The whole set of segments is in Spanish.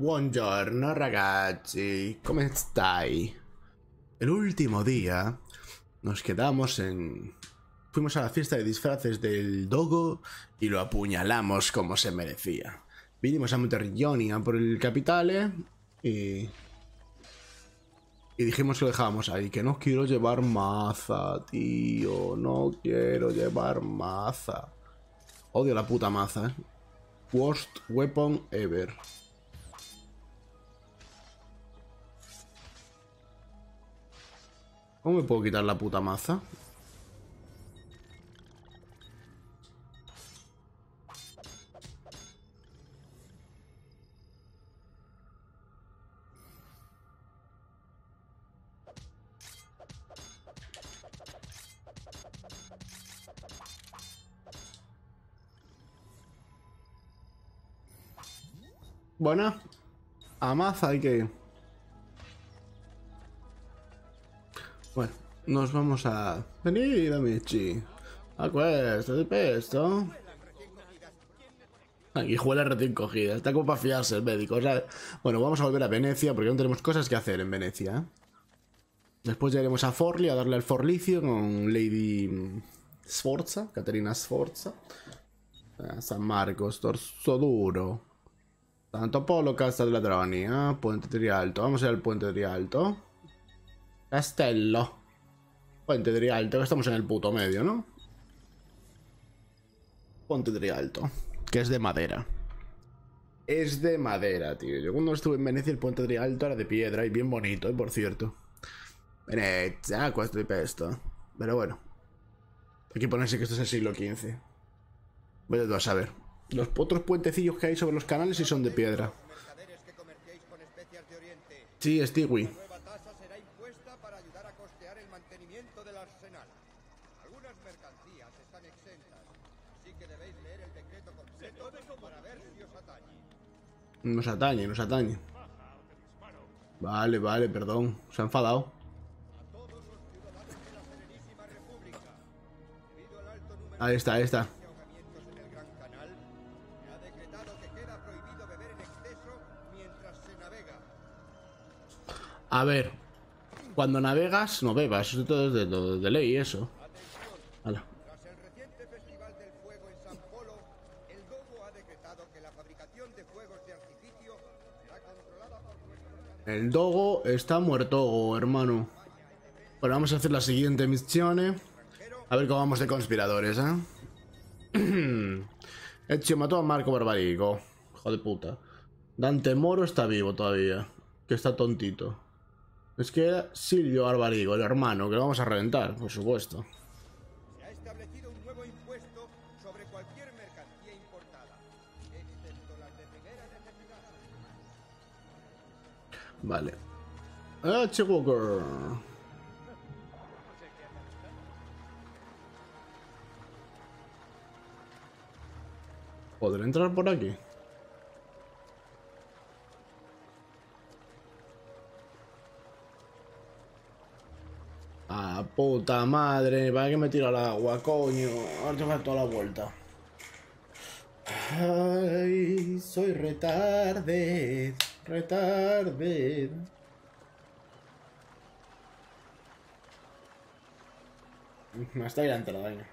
Buongiorno ragazzi, come stai? El último día nos quedamos en... Fuimos a la fiesta de disfraces del Dogo y lo apuñalamos como se merecía. Vinimos a Monterrillón por el Capitale y dijimos que lo dejábamos ahí, que no quiero llevar maza, tío, no quiero llevar maza. Odio la puta maza, Worst weapon ever. ¿Cómo me puedo quitar la puta maza? Bueno, a maza hay que... Bueno, nos vamos a... Venid, amici. Acuéstate, pesto. Aquí juega recién cogida. Está como para fiarse el médico, ¿sabes? Bueno, vamos a volver a Venecia porque aún tenemos cosas que hacer en Venecia, ¿eh? Después ya iremos a Forli a darle al Forlicio con Lady Sforza, Caterina Sforza. San Marcos, Torso Duro. Santo Polo, Casa de Ladroni, Puente de Rialto. Vamos a ir al Puente de Rialto. Castello. Puente de Rialto, que estamos en el puto medio, ¿no? Puente de Rialto, que es de madera. Es de madera, tío. Yo cuando estuve en Venecia el Puente de Rialto era de piedra y bien bonito, por cierto. Venecia, questo di pesto. Pero bueno. Hay que ponerse que esto es el siglo XV. Voy a saber. Los otros puentecillos que hay sobre los canales sí son de piedra. Sí, Stewie. Nos atañe, nos atañe. Vale, vale, perdón. Se ha enfadado. Ahí está, ahí está. A ver, cuando navegas, no bebas. Eso todo es de ley, eso. Hala. Tras el reciente Festival del Fuego en San Polo, el Dogo ha decretado que la fabricación de fuegos de artificio será controlada por nuestros... El Dogo está muerto, hermano. Bueno, vamos a hacer la siguiente misión. A ver cómo vamos de conspiradores, Ezio mató a Marco Barbarigo. Hijo de puta. Dante Moro está vivo todavía. Que está tontito. Es que era Silvio Barbarigo, el hermano, que lo vamos a reventar, por supuesto. Se ha establecido un nuevo impuesto sobre cualquier mercancía importada, excepto las de primera necesidad. Vale. Walker. ¿Podré entrar por aquí? Ah, puta madre, ¿para qué me tiro al agua, coño? Ahora te falta la vuelta. Ay, soy retarde, retarde. Hasta ahí la entrada, venga.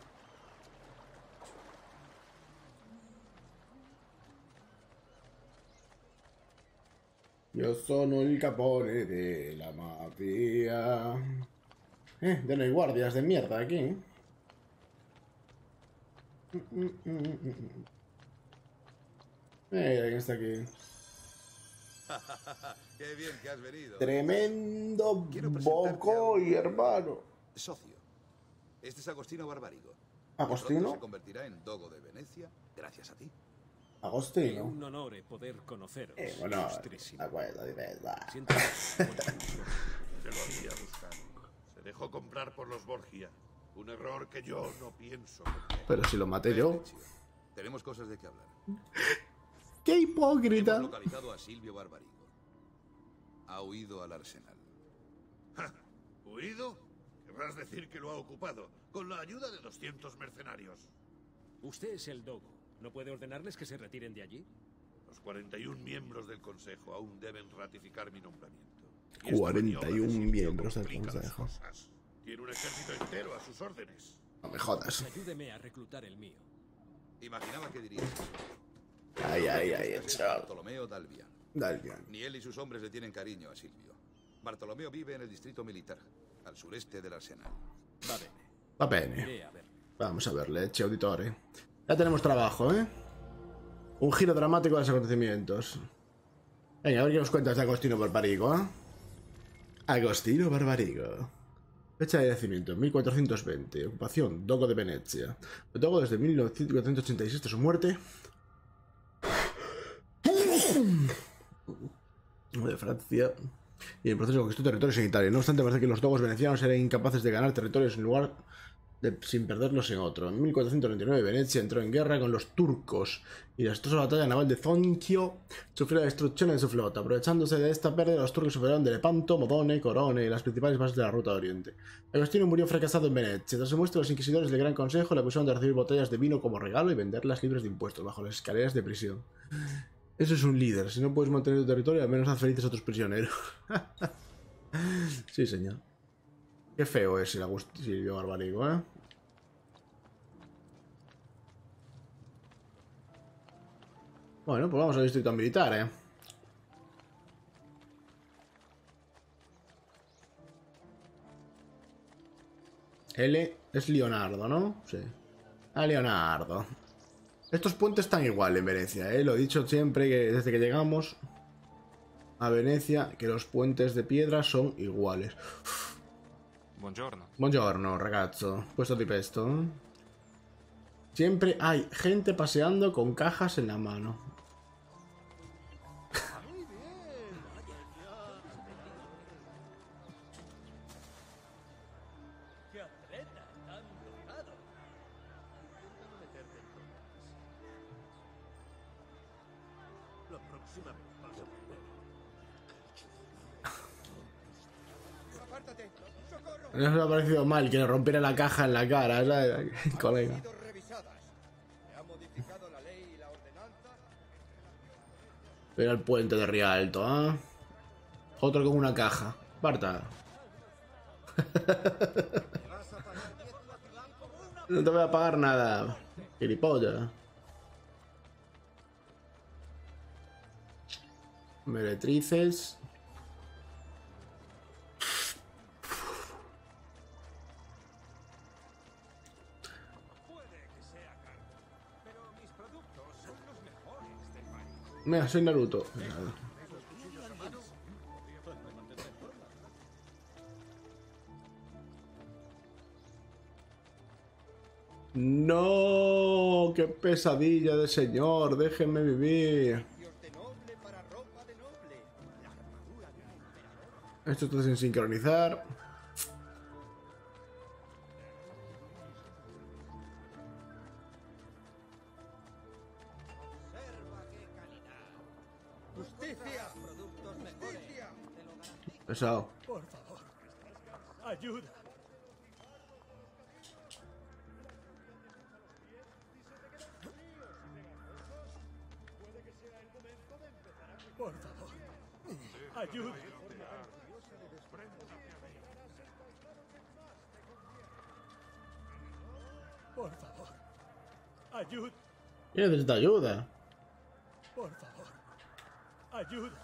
Yo sono il capone de la mafia. Ya no hay guardias de mierda aquí. Mira quién está aquí. Qué bien que has venido. Tremendo bocoy, hermano. Socio. Este es Agostino Barbarigo. ¿Agostino? Pronto se convertirá en Dogo de Venecia gracias a ti. Agostino. Un honor poder conoceros. Bueno, ilustrísimo. acuerdo, de verdad. Siento- Se lo hacía buscar. Se dejó comprar por los Borgia. Un error que yo no pienso cometer. Pero si lo maté yo. Ezio, tenemos cosas de qué hablar. ¡Qué Hemos hipócrita! localizado a Silvio Barbarigo. Ha huido al arsenal. Ja, ¿huido? Querrás decir que lo ha ocupado, con la ayuda de 200 mercenarios. Usted es el Dogo. ¿No puede ordenarles que se retiren de allí? Los 41 miembros del Consejo aún deben ratificar mi nombramiento. Y esta 41 maniobra de Silvio miembros del complica las Consejo. cosas. Tiene un ejército entero a sus órdenes. No me jodas. Ayúdeme a reclutar el mío. Imaginaba que dirías eso. Ay, chaval. Bartolomeo Dalvian. Dale, bien. Ni él y sus hombres le tienen cariño a Silvio. Bartolomeo vive en el distrito militar, al sureste del arsenal. Va bene. Va bene. Iré a verle. Vamos a verle, eche auditore. Ya tenemos trabajo, ¿eh? Un giro dramático de los acontecimientos. Venga, a ver qué nos cuentas de Agostino Barbarigo, ¿eh? Agostino Barbarigo. Fecha de nacimiento, 1420. Ocupación, Dogo de Venecia. Dogo desde 1486 hasta su muerte. De Francia. Y en el proceso conquistó territorios en Italia. No obstante, parece que los dogos venecianos eran incapaces de ganar territorios en lugar sin perderlos en otro. En 1499 Venecia entró en guerra con los turcos y la exitosa batalla naval de Zonchio sufrió la destrucción de su flota. Aprovechándose de esta pérdida, los turcos superaron de Lepanto, Modone, Corone y las principales bases de la ruta de Oriente. Agostino murió fracasado en Venecia. Tras su muerte, los inquisidores del Gran Consejo le acusaron de recibir botellas de vino como regalo y venderlas libres de impuestos bajo las escaleras de prisión. Eso es un líder. Si no puedes mantener tu territorio, al menos haz felices a tus prisioneros. Sí, señor. Qué feo es el Agostino Barbarigo, ¿eh? Bueno, pues vamos al distrito militar, ¿eh? L es Leonardo, ¿no? Sí. Ah, Leonardo. Estos puentes están igual en Venecia, ¿eh? Lo he dicho siempre que desde que llegamos a Venecia, que los puentes de piedra son iguales. Buongiorno. Buongiorno, ragazzo. Puesto di pesto. Siempre hay gente paseando con cajas en la mano. ¡Apártate! ¡Socorro! No me ha parecido mal que le rompiera la caja en la cara, ¿sabes? Colega. Han sido revisadas. Se ha modificado la ley y la ordenanza. Mira el puente de Rialto, ¿ah? ¿Eh? Otro con una caja. Parta. No te voy a pagar nada. Gilipollas. Meretrices. Mira, soy Naruto. No, qué pesadilla de señor, déjenme vivir. De noble para ropa de noble. La armadura de un emperador. Esto está sin sincronizar. Observa qué calidad. Justicia. Productos mejores. Justicia. Pesado. Por favor. Ayuda. Por favor. Ayuda. Por favor. Ayuda. ¿Quién necesita ayuda? Por favor. Ayuda.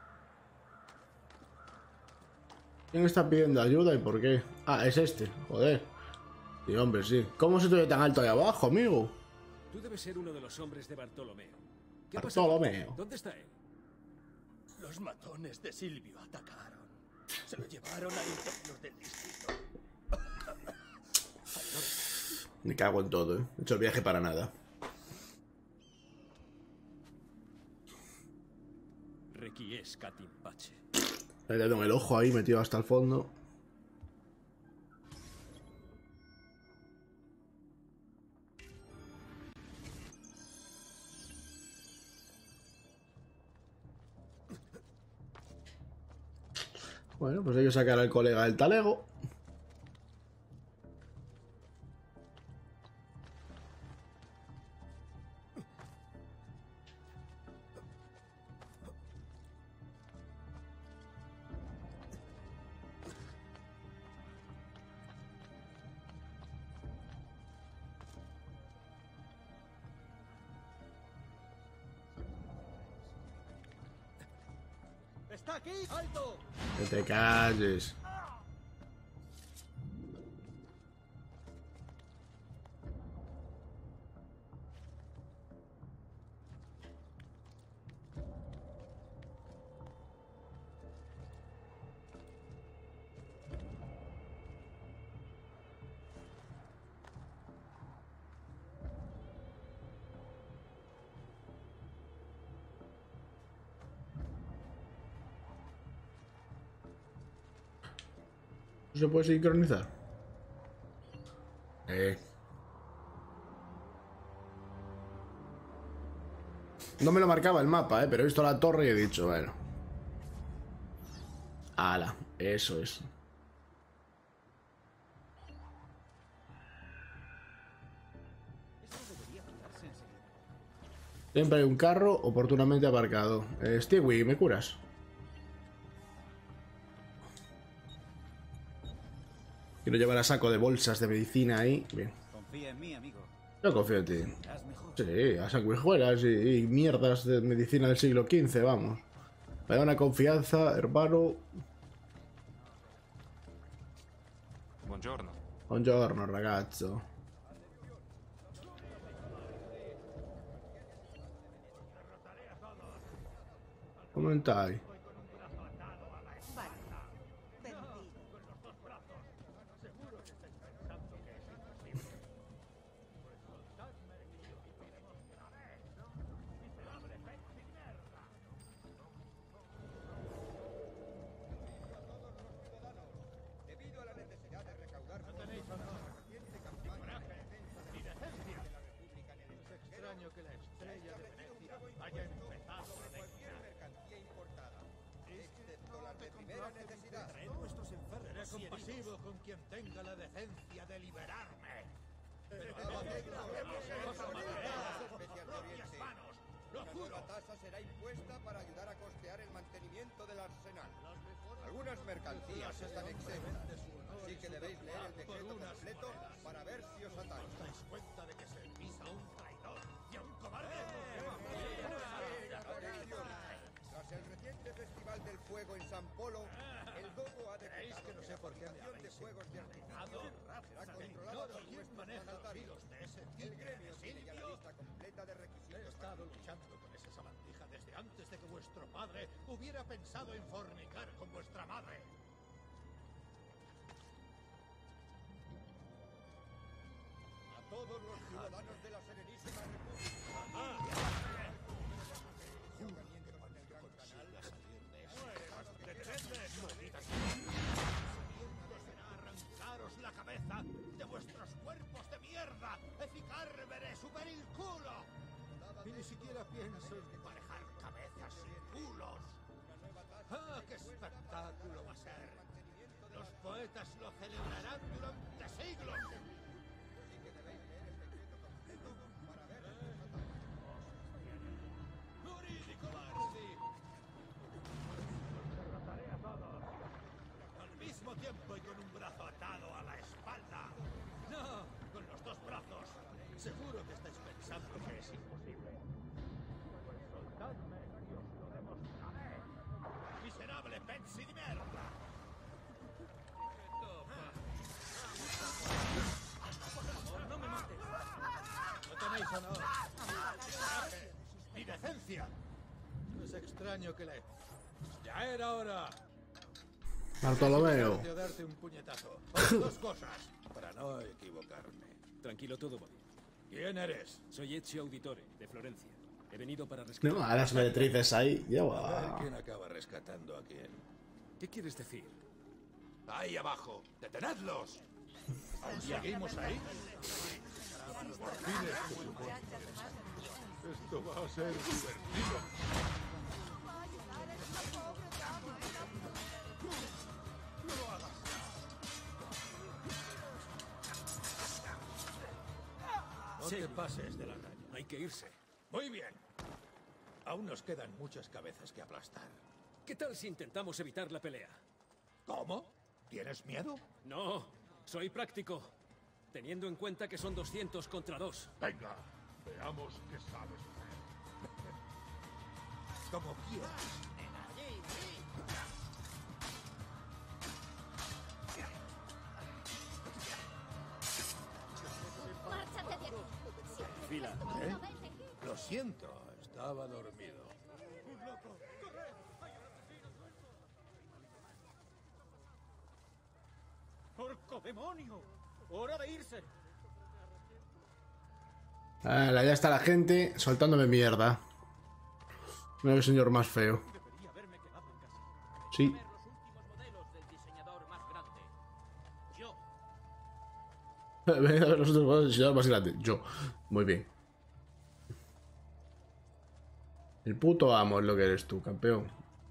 ¿Quién está pidiendo ayuda y por qué? Ah, es este, joder. Sí, hombre, sí. ¿Cómo se te ve tan alto ahí abajo, amigo? Tú debes ser uno de los hombres de Bartolomeo. ¿Qué ha Bartolomeo. pasado? ¿Dónde está él? Los matones de Silvio atacaron. Se lo llevaron al interior del distrito. Me cago en todo, ¿eh? He hecho el viaje para nada. Requiescat in pace. Le he dado en el ojo ahí, metido hasta el fondo. Bueno, pues hay que sacar al colega del talego. está aquí! ¡Alto! Que te calles. ¿Se puede sincronizar? No me lo marcaba el mapa, pero he visto la torre y he dicho, bueno. Ala, eso es. Siempre hay un carro oportunamente aparcado. Stewie, ¿me curas? Quiero llevar a saco de bolsas de medicina ahí. Bien. Confía en mí, amigo. Yo confío en ti. Serás mejor. Sí, a sanguijuelas y mierdas de medicina del siglo XV, vamos. Me da una confianza, hermano. Buongiorno. Buongiorno, ragazzo. Come stai? Debido a la necesidad de recaudar fondos para la reciente campaña de defensa de la República en el extranjero, Extraño que la estrella de Venecia haya empezado a cualquier mercancía importada, excepto las de primera necesidad. Seré compasivo con quien tenga la decencia de liberarme. Estaba haciendo especial de Oriente. Una nueva tasa será impuesta para ayudar a costear el mantenimiento del arsenal. Algunas mercancías están exentas, así que debéis leer el decreto completo para ver si os atañe. ¿Dais cuenta de que servís a un traidor y a un cobarde? Tras el reciente Festival del Fuego en San Polo, el Dogo ha decretado que no sé por qué me fabricación de habéis fuegos de artificio será controlada por ¿Quién vuestros maneja los mandatarios. hilos de ese El tigre gremio de tiene ya la Silvio? lista completa de He requisitos. estado luchando con esa sabandija desde antes de que vuestro padre hubiera pensado en fornicar con vuestra madre. A todos los ciudadanos de la Serenísima República. Arrancaros la cabeza de vuestros cuerpos de mierda. Eficarvere super el culo. Y ni siquiera pienso en manejar cabezas sin culos. ¡Ah, qué espectáculo va a ser! Los poetas lo celebrarán durante siglos. ¡Morid y cobarde! Derrotaré a todos. Al mismo tiempo y con un brazo atado a la espalda. No, con los dos brazos. Seguro que estáis pensando que es imposible. Pues soltadme y os lo demostraré. ¡Miserable Pepsi de mierda! ¡No me mates! ¡No tenéis honor! ¡Ni decencia! Es extraño que le... ¡Ya era hora! Bartolomeo. De darte un puñetazo. Por dos cosas, para no equivocarme. Tranquilo, todo va bien. ¿Quién eres? Soy Ezio Auditore, de Florencia. He venido para rescatar... No, a las meretrices ahí. A Lleva. ver quién acaba rescatando a quién. ¿Qué quieres decir? ¡Ahí abajo! ¡Detenedlos! ¿Aún seguimos ahí? Esto va a ser divertido. No te pases de la raya. Hay que irse. Muy bien. Aún nos quedan muchas cabezas que aplastar. ¿Qué tal si intentamos evitar la pelea? ¿Cómo? ¿Tienes miedo? No, soy práctico. Teniendo en cuenta que son 200 contra 2. Venga, veamos qué sabes hacer. Como quieras, nena. siento, estaba dormido. ¡Porco demonio! ¡Hora de irse! Ahora ya está la gente soltándome mierda. Mira el señor más feo. Debería haberme quedado en casa. Sí. Ver los últimos modelos del diseñador más grande. Yo. Ven a ver los otros jugadores del diseñador más grande. Yo. Muy bien. El puto amo es lo que eres tú, campeón.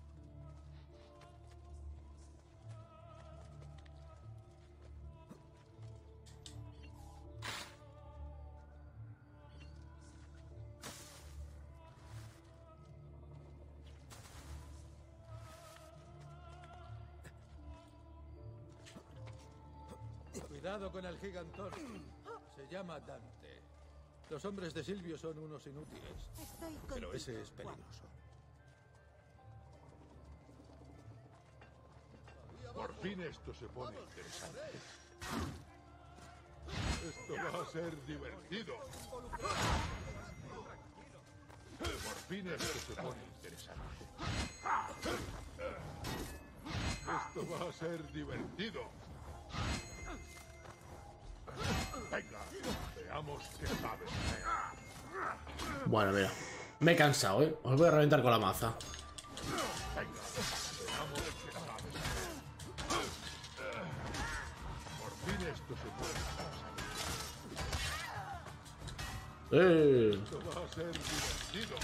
Cuidado con el gigantón. Se llama Dante. Los hombres de Silvio son unos inútiles. Pero ese es peligroso. Por fin esto se pone interesante. Esto va a ser divertido. Por fin esto se pone interesante. Esto va a ser divertido. Venga, veamos qué sabes hacer. Bueno, mira. Me he cansado, ¿eh? Os voy a reventar con la maza. Venga, veamos qué sabes hacer. Por fin esto se puede ¡Eh! Esto va a ser divertido.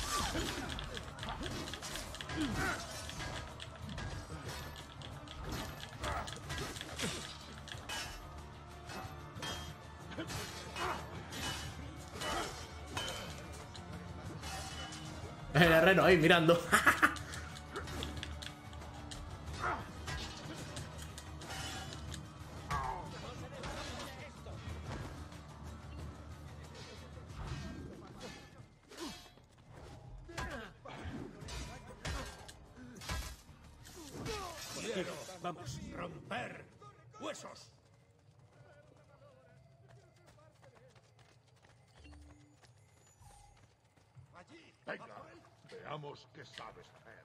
El herrero ahí mirando. Vamos. ¡Romper huesos! Venga, veamos qué sabes hacer.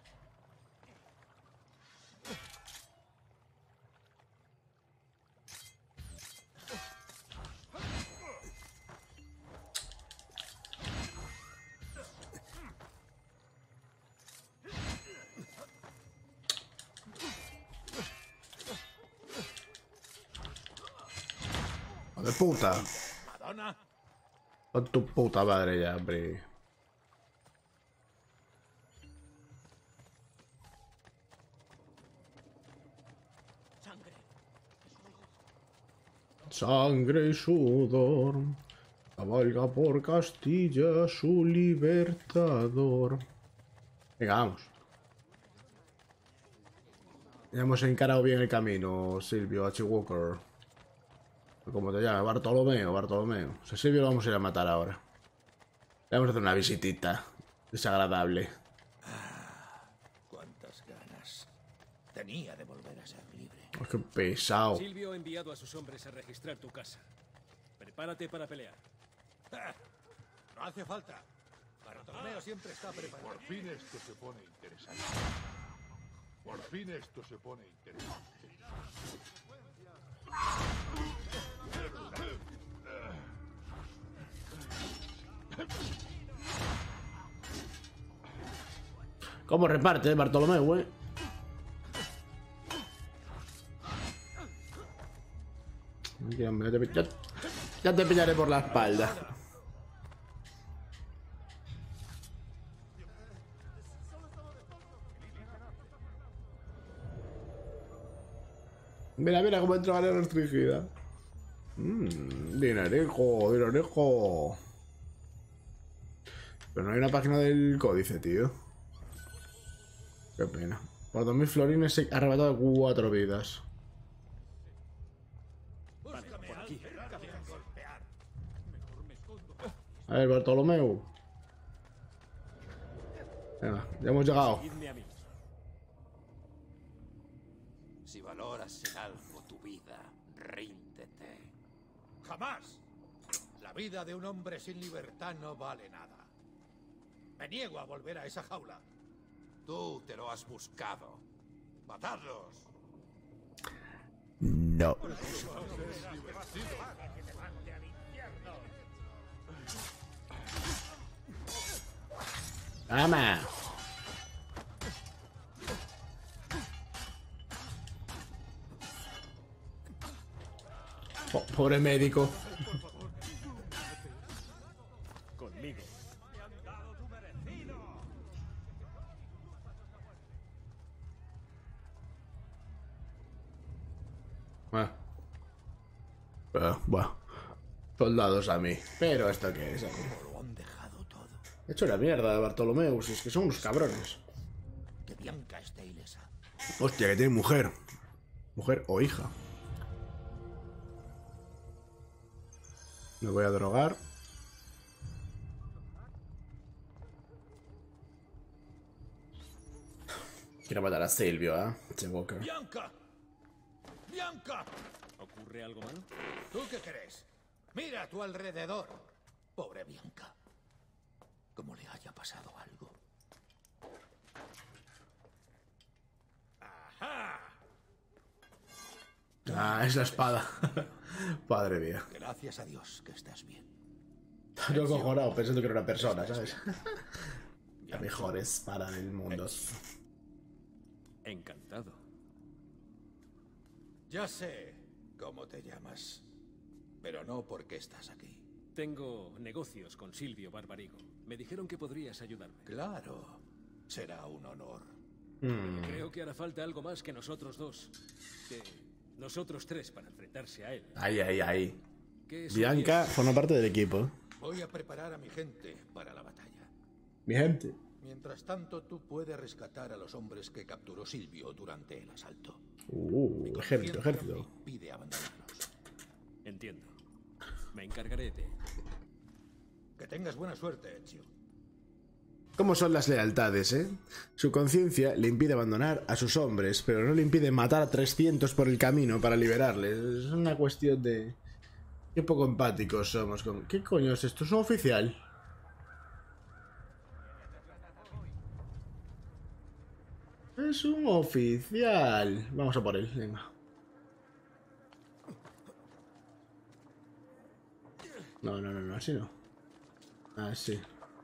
¡Joder, puta! Madonna. Con tu puta madre ya, hombre. Sangre y sudor, cabalga por Castilla su libertador. Venga, vamos. Ya hemos encarado bien el camino, Silvio H. Walker. ¿Cómo te llamas? Bartolomeo, Bartolomeo. O sea, Silvio lo vamos a ir a matar ahora. Le vamos a hacer una visitita desagradable. Cuántas ganas tenía de volver a ser libre. Oh, qué pesado. Silvio ha enviado a sus hombres a registrar tu casa. Prepárate para pelear. No hace falta. Bartolomeo siempre está preparado. Por fin esto se pone interesante. Por fin esto se pone interesante. ¿Cómo reparte, Bartolomé, güey? Ya te pillaré por la espalda. Mira, mira cómo entra la restringida. Dinerejo, dinerejo. Pero no hay una página del códice, tío. Qué pena. Por 2000 florines he arrebatado 4 vidas. Vale, por aquí. A ver, Bartolomeu. Venga, ya hemos llegado. Seguidme a mí. Si valoras en algo tu vida, ríndete. ¡Jamás! La vida de un hombre sin libertad no vale nada. Me niego a volver a esa jaula. Tú te lo has buscado. ¡Matadlos! No. ¡Toma! Oh, pobre médico. Conmigo. Bueno. Soldados a mí. Pero esto qué es aquí. Lo han dejado todo. He hecho la mierda de Bartolomeu, si es que son unos cabrones. Que Bianca esté ilesa. Hostia, que tiene mujer. Mujer o hija. Me voy a drogar. Quiero matar a Silvio, Che Walker. ¡Bianca! ¡Bianca! ¿Ocurre algo malo? ¿Tú qué crees? Mira a tu alrededor. Pobre Bianca. Como le haya pasado algo. ¡Ajá! Ah, es la espada. Padre mía. Gracias a Dios que estás bien. Yo cojonado pensando que era una persona, ¿sabes? La mejor espada del mundo. Encantado. Ya sé cómo te llamas, pero no por qué estás aquí. Tengo negocios con Silvio Barbarigo. Me dijeron que podrías ayudarme. Claro, será un honor. Creo que hará falta algo más que nosotros dos. Que nosotros tres para enfrentarse a él. Ahí. ¿Qué Bianca sugieres? forma parte del equipo. Voy a preparar a mi gente para la batalla. Mi gente. Mientras tanto, tú puedes rescatar a los hombres que capturó Silvio durante el asalto. Mi Ejército. conciencia me impide abandonarlos. Entiendo. Me encargaré de ello. Que tengas buena suerte, Ezio. ¿Cómo son las lealtades, Su conciencia le impide abandonar a sus hombres, pero no le impide matar a 300 por el camino para liberarles. Es una cuestión de... Qué poco empáticos somos con... ¿Qué coño es esto? ¿Es un oficial? Es un oficial. Vamos a por él, venga. No, así no. Así.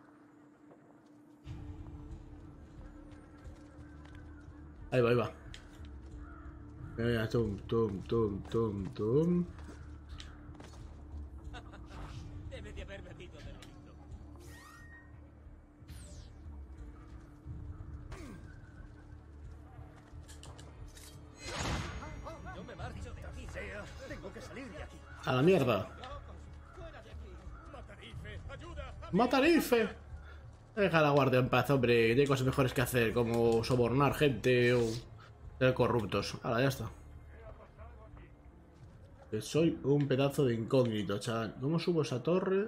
Ahí va. Venga, tum. Debe de haber bebido de lo lindo. Yo me marcho de aquí. Tengo que salir de aquí. A la mierda. Matarife. Deja la guardia en paz, hombre. Que tiene cosas mejores que hacer, como sobornar gente o ser corruptos. Ahora, ya está. Que soy un pedazo de incógnito, chaval. ¿Cómo subo esa torre?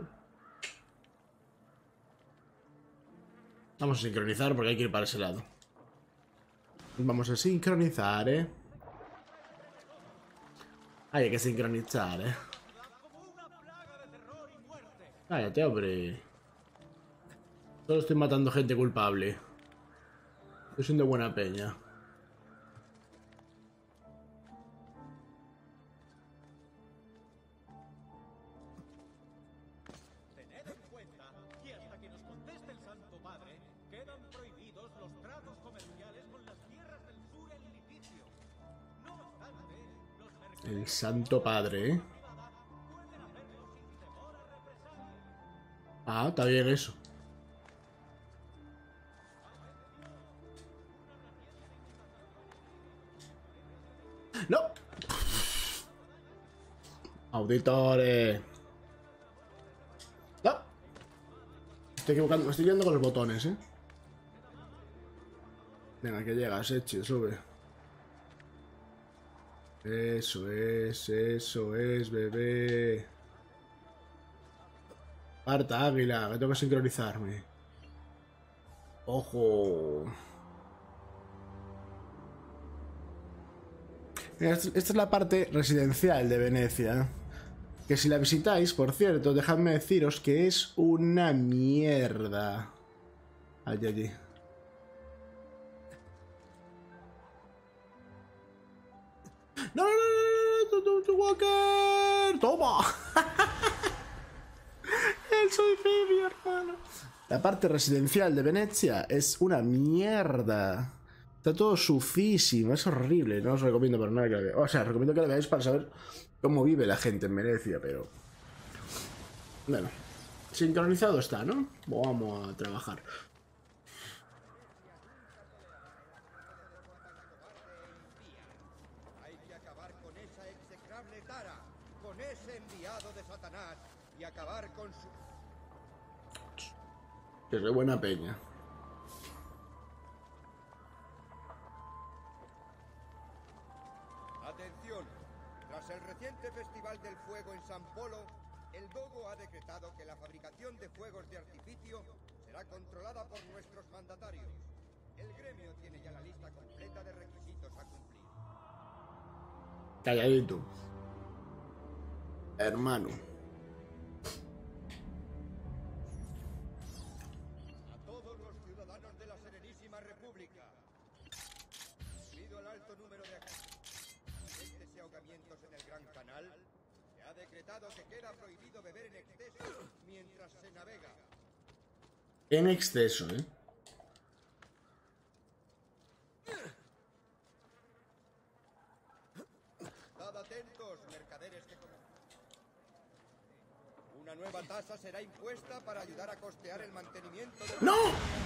Vamos a sincronizar porque hay que ir para ese lado. Vamos a sincronizar, Hay que sincronizar, Cállate, hombre. Solo estoy matando gente culpable. Estoy siendo buena peña. Tened en cuenta que hasta que nos conteste el Santo Padre, quedan prohibidos los tratos comerciales con las tierras del sur en litigio. No obstante, los mercaderes El Santo Padre, pueden hacerlo sin temor a represalias. Ah, está bien eso. ¡No! Auditores. ¡No! Estoy equivocando, me estoy yendo con los botones, Venga, que llegas, Echi, sube. Eso es, bebé. Parta, águila, que tengo que sincronizarme. Ojo. Mira, esta es la parte residencial de Venecia. Que si la visitáis, por cierto, dejadme deciros que es una mierda. Allí, allí. ¡No, no, no, no, no, Walker! ¡Toma! El suicidio, hermano. La parte residencial de Venecia es una mierda. Está todo sucísimo, es horrible. No os recomiendo para nada que la veáis. O sea, os recomiendo que la veáis para saber cómo vive la gente en Venecia, pero... Bueno, sincronizado está, ¿no? Vamos a trabajar. Hay que acabar con esa execrable tara, con ese enviado de Satanás y acabar con su... Que re buena peña. Atención, tras el reciente Festival del Fuego en San Polo, el Dogo ha decretado que la fabricación de fuegos de artificio será controlada por nuestros mandatarios. El gremio tiene ya la lista completa de requisitos a cumplir. Calladito. Hermano. A todos los ciudadanos de la Serenísima República, debido al alto número de accidentes y ahogamientos en el Gran Canal, se ha decretado que queda prohibido beber en exceso mientras se navega. En exceso, ¿eh? Estad atentos, mercaderes que... Una nueva tasa será impuesta para ayudar a costear el mantenimiento de... ¡No!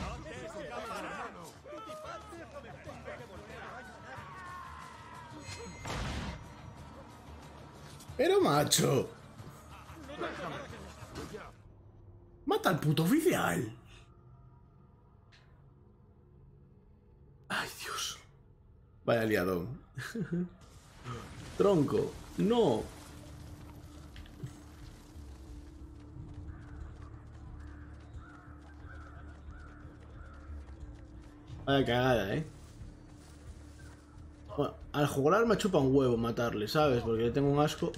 Pero macho. Mata al puto oficial. Ay, Dios. Vaya liadón. Tronco. No. Vaya cagada, ¿eh? Bueno, al jugar me chupa un huevo matarle, ¿sabes? Porque le tengo un asco.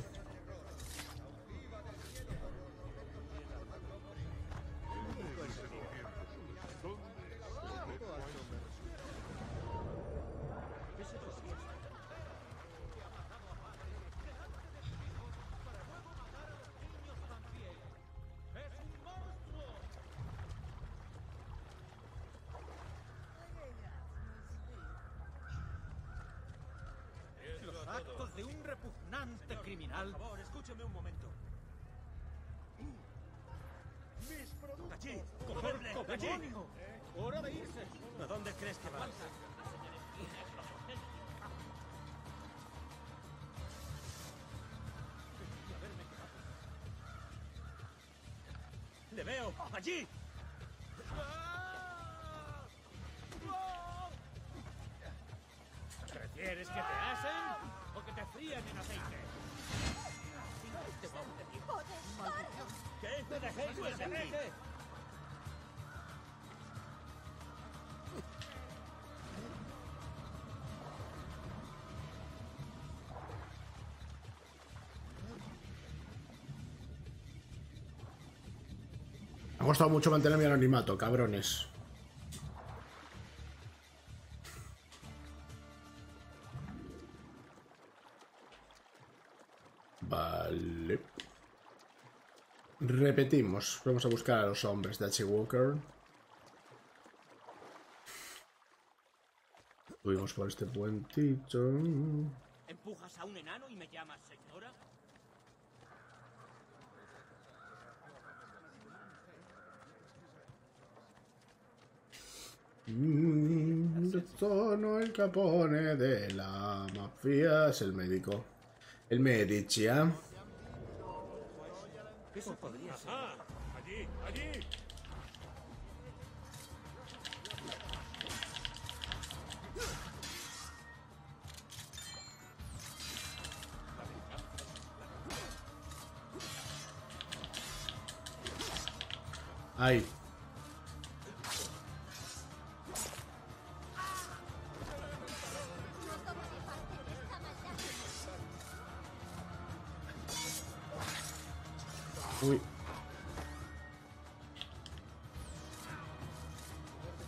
Los actos de un repugnante criminal. Por favor, escúcheme un momento. ¡Mis productos! ¡Allí! ¡Cogerle! ¡Allí! ¡Hora de irse! ¿A dónde crees que vas? ¡Le veo! ¡Allí! ¿Prefieres que te asen o que te fríen en aceite? ¿Qué? ¡Me dejéis que se deje! Me ha costado mucho mantener mi anonimato, cabrones. Vale. Repetimos. Vamos a buscar a los hombres de H. Walker. Subimos por este puentito. ¿Empujas a un enano y me llamas señora? Sono el capone de la mafia. Es el médico. El Medici, ¿eh? Eso podría ser. ¡Allí! ¡Allí! Ahí. Uy.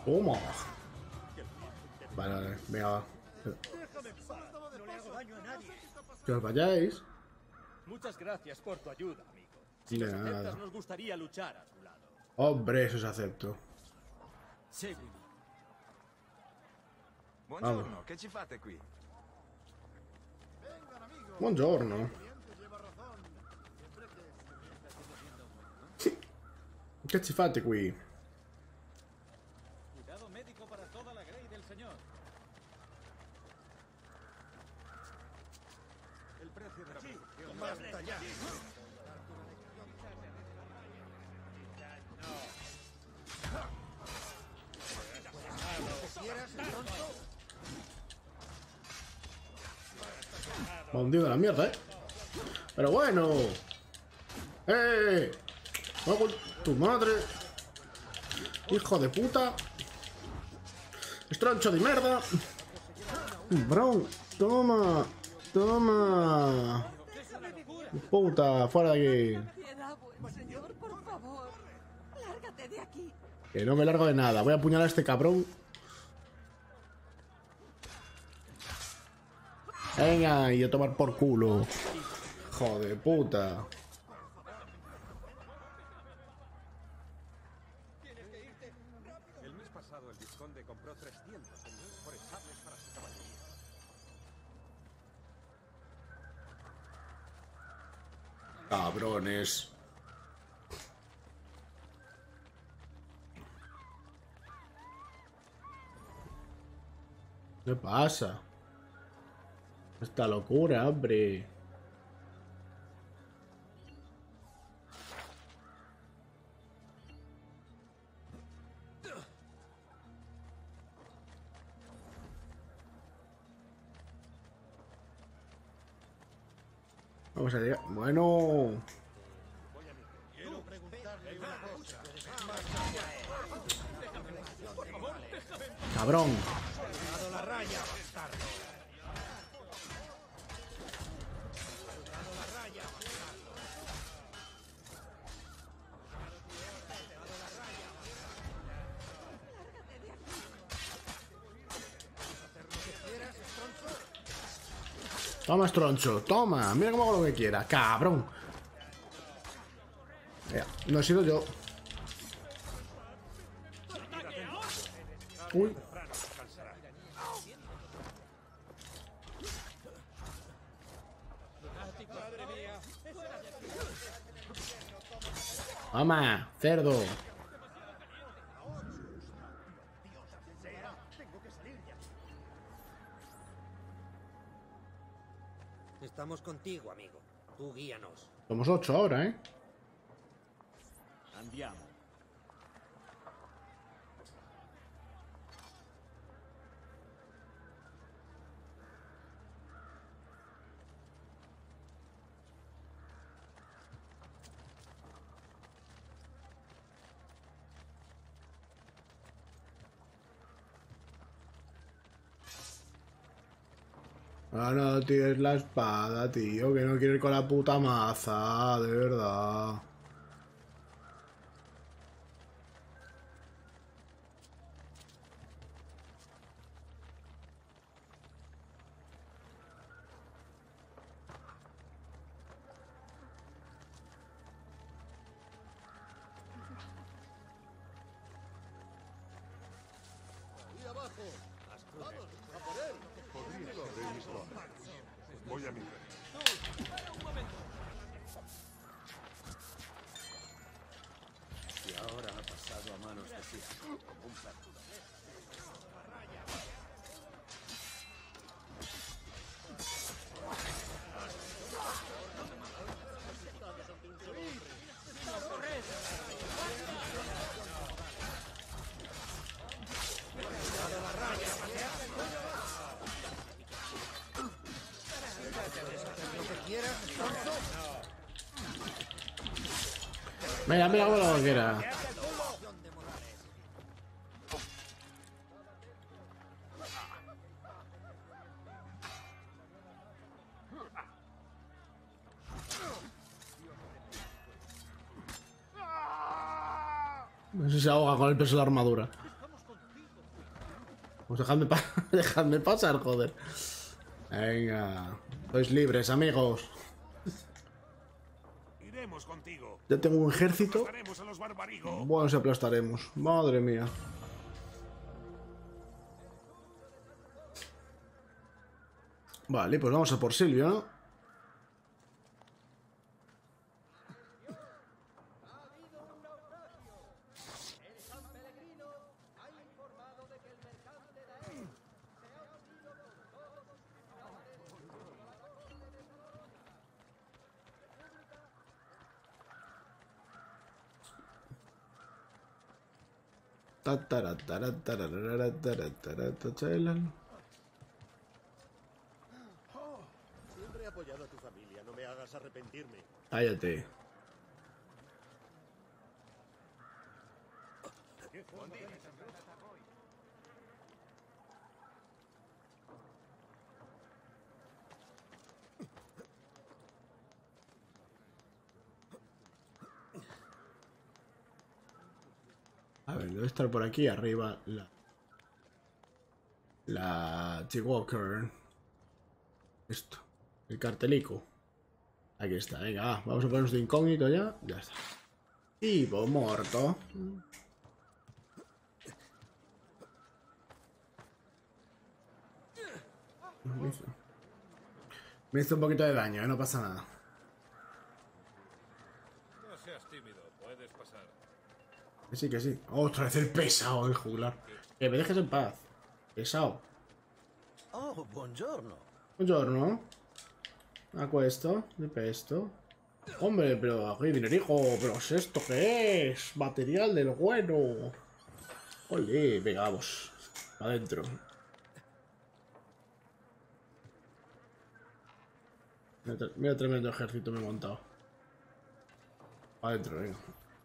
Toma. Vale, vale, venga, va. Déjame en paz. No le hago daño a nadie. Que os vayáis. Muchas gracias por tu ayuda, amigo. Si De nos aceptas, nada. nos gustaría luchar a tu lado. Hombre, eso se acepto. Seguimi. Buongiorno, che ci fate qui? Buongiorno. Che ci fate qui? Cuidado médico para toda la grey del señor. El precio de la producción. ¡Basta ya! Me ha hundido la mierda, Pero bueno. ¡Me con tu madre! ¡Hijo de puta! ¡Estrancho de mierda! ¡Bro! ¡Toma! ¡Toma! ¡Puta! ¡Fuera de aquí! Piedad, buen señor, por favor. Lárgate de aquí. Que no me largo de nada. Voy a apuñalar a este cabrón. Venga, y a tomar por culo. Joder, puta. El mes pasado el vizconde compró 300 mejores sables para su caballería. Cabrones. ¿Qué pasa? Esta locura, hombre. Vamos a llegar. Bueno. Quiero preguntarle una cosa. Cabrón. Dado la raya, bastardo. Dado la raya, bastardo. Toma, estroncho. Toma. Mira cómo hago lo que quiera. Cabrón. No he sido yo. Uy. Toma, cerdo. Estamos contigo, amigo. Tú guíanos. Somos 8 ahora, Andiamo. Ah, no tires la espada, tío. Que no quiero ir con la puta maza, de verdad. Ahí abajo. Vamos, a por él. Podría ser de mis dones. Voy a mi frente. Y ahora ha pasado a manos de Sira, como un perro. Mira, mira cómo lo quiera. No sé si se ahoga con el peso de la armadura. Estamos contigo. Pues dejadme pasar, joder. Venga. Sois libres, amigos. Iremos contigo. Ya tengo un ejército. Aplastaremos a los barbarigos. Bueno, se aplastaremos. Madre mía. Vale, pues vamos a por Silvio, ¿no? Siempre he apoyado a tu familia, no me hagas arrepentirme. Cállate. A ver, debe estar por aquí arriba la T-Walker. Esto. El cartelico. Aquí está, venga, va. Vamos a ponernos de incógnito ya. Ya está. Tipo muerto. Me hizo un poquito de daño, no pasa nada. No seas tímido, puedes pasar. Que sí, que sí. Otra vez el pesado, el juglar. Que me dejes en paz. Pesado. Oh, buongiorno. Buongiorno. A questo, de pesto. Hombre, pero aquí dinerijo, pero ¿es esto qué es? Material del bueno. Ole, venga, vamos. Adentro. Mira tremendo ejército me he montado. Adentro, venga.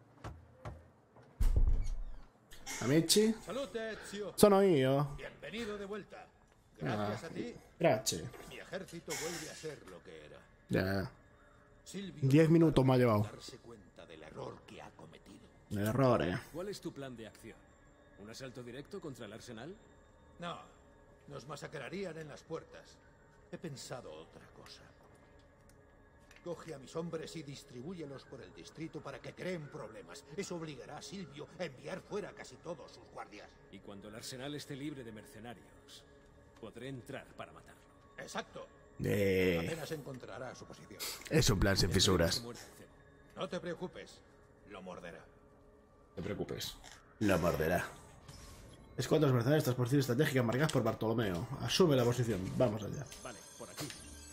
Amici. Salute, Ezio. Sono io. Bienvenido de vuelta. Gracias a ti, Grazie. mi ejército vuelve a ser lo que era. Ya. Silvio 10 minutos me ha llevado. darse cuenta del error que ha cometido. Errores. ¿Cuál es tu plan de acción? ¿Un asalto directo contra el arsenal? No, nos masacrarían en las puertas. He pensado otra cosa. Coge a mis hombres y distribúyelos por el distrito para que creen problemas. Eso obligará a Silvio a enviar fuera a casi todos sus guardias. Y cuando el arsenal esté libre de mercenarios, podré entrar para matarlo. Exacto. Apenas encontrará su posición. Es un plan sin fisuras. No te preocupes, lo morderá. No te preocupes. Lo morderá. Escuadras mercenarios tras posición estratégica marcadas por Bartolomeo. Asume la posición. Vamos allá. Vale, por aquí.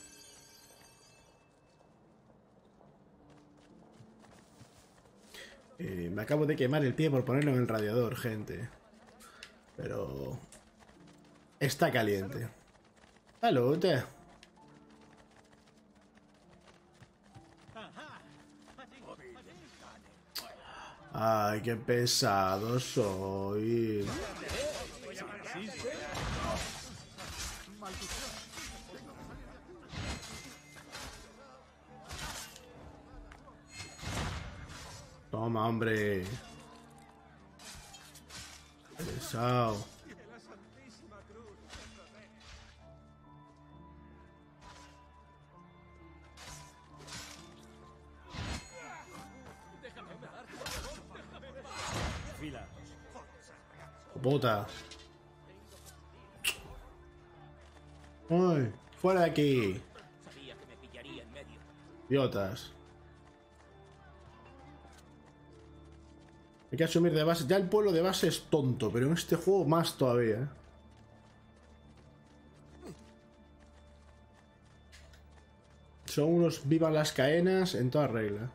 Me acabo de quemar el pie por ponerlo en el radiador, gente. Pero... está caliente. Salud. Ay, qué pesado soy. Toma, hombre. Pesado. Puta. Uy, fuera de aquí. Sabía que me pillaría en medio. Idiotas. Hay que asumir de base. Ya el pueblo de base es tonto, pero en este juego más todavía, ¿eh? Son unos vivan las caenas en toda regla.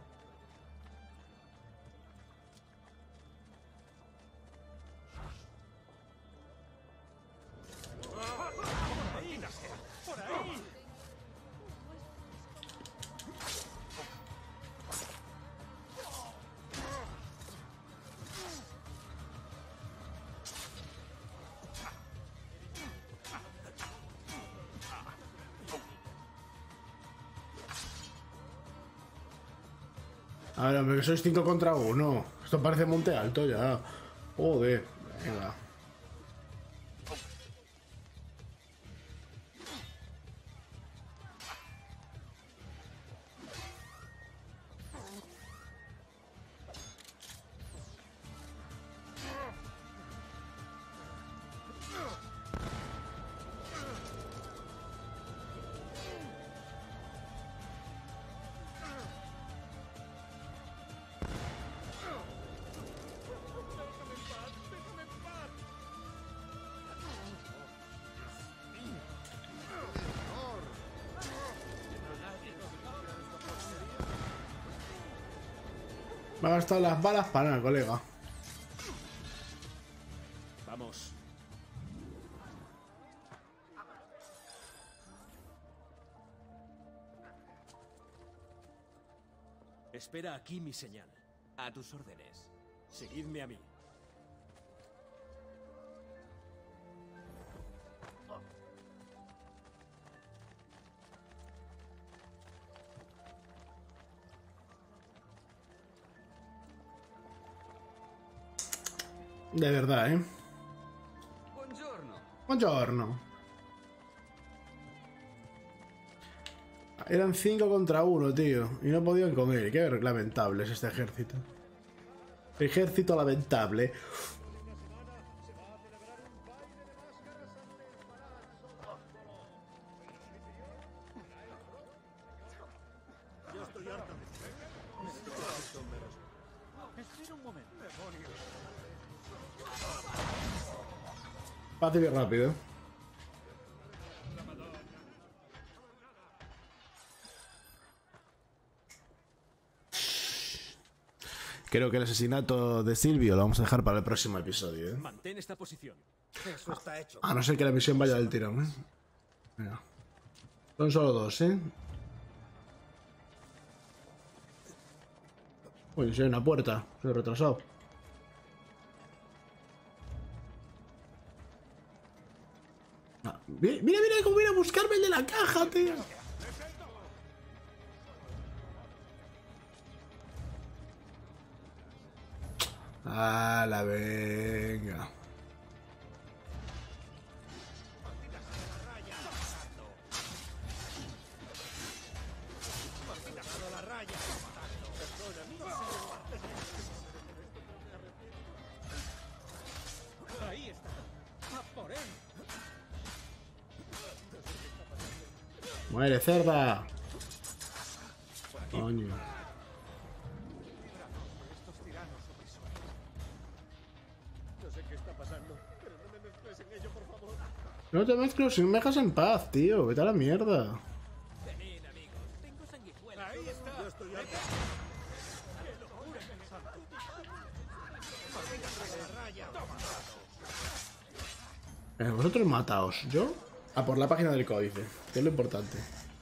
A ver, hombre, que sois 5 contra 1. Esto parece Monte Alto ya. Joder, venga. Me ha gastado las balas para nada, colega. Vamos. Espera aquí mi señal. A tus órdenes. Seguidme a mí. De verdad, ¿eh? Buongiorno. Buongiorno. Eran 5 contra 1, tío. Y no podían con él. Qué lamentable es este ejército. Ejército lamentable. Yo estoy harto de espera un momento. Fácil y rápido. Creo que el asesinato de Silvio lo vamos a dejar para el próximo episodio, ¿eh? Mantén esta posición. Eso está hecho. A no ser que la misión vaya del tirón, ¿eh? Venga. Son solo 2, ¿eh? Uy, si hay una puerta. Soy retrasado. Ah, mira, mira cómo viene a buscarme el de la caja, tío. ¡Hala, venga! Ahí está. ¡A por él! ¡Muere, cerda! Coño. No sé qué está pasando, pero no me mezcles en ello, por favor. No te mezcles, me dejas en paz, tío. Vete a la mierda. Venid, amigos. Tengo sanguijuelas. Ahí está. Yo estoy harto. ¡Qué locura! Vosotros mataos. Yo a por la página del códice, que es lo importante.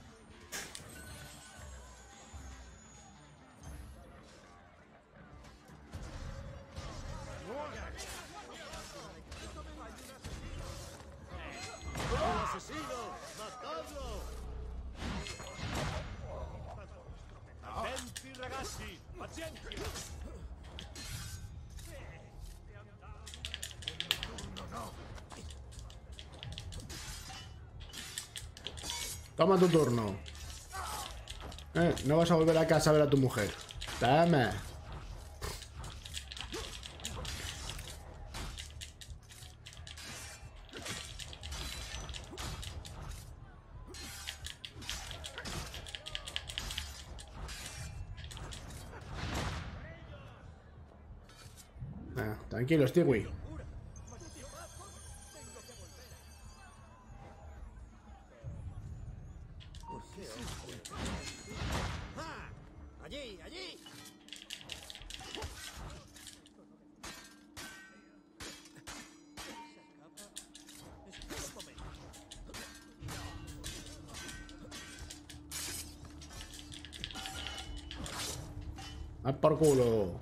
¡Asesino! ¡Matadlo! Attenti, ragazzi! Pazienza! Toma tu turno. No vas a volver a casa a ver a tu mujer. Toma. Tranquilo, Stewie. ¡Allí, allí! ¡A por culo!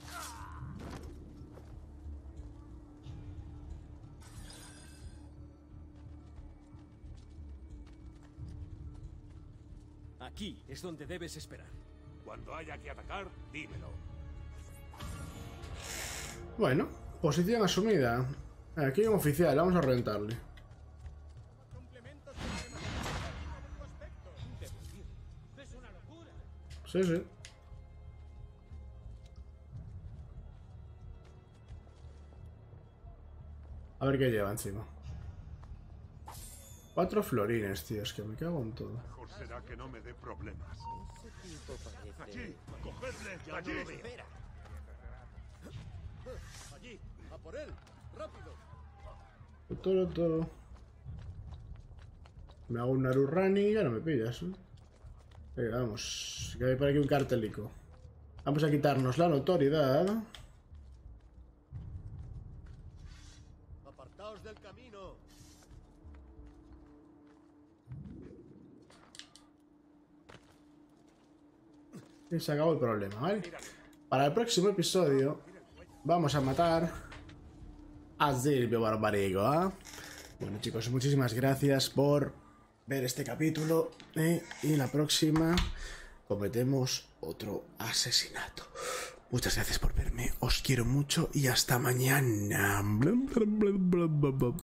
Aquí es donde debes esperar. Cuando haya que atacar, dímelo. Bueno, posición asumida. Aquí hay un oficial, vamos a rentarle. ¡Es una locura! Sí, sí. A ver qué lleva encima. 4 florines, tío, es que me cago en todo. Mejor será que no me dé problemas. ¡Allí! ¡Cogedle! Ya ¡Allí! no lo veo. Allí, a por él, rápido. Todo. Me hago un Narurani y ya no me pillas, ¿eh? Venga, vamos. Que hay por aquí un cartelico. Vamos a quitarnos la notoriedad. Apartaos del camino. Y se acabó el problema, ¿vale? Para el próximo episodio vamos a matar a Silvio Barbarigo, ¿eh? Bueno, chicos, muchísimas gracias por ver este capítulo, y la próxima cometemos otro asesinato. Muchas gracias por verme, os quiero mucho y hasta mañana.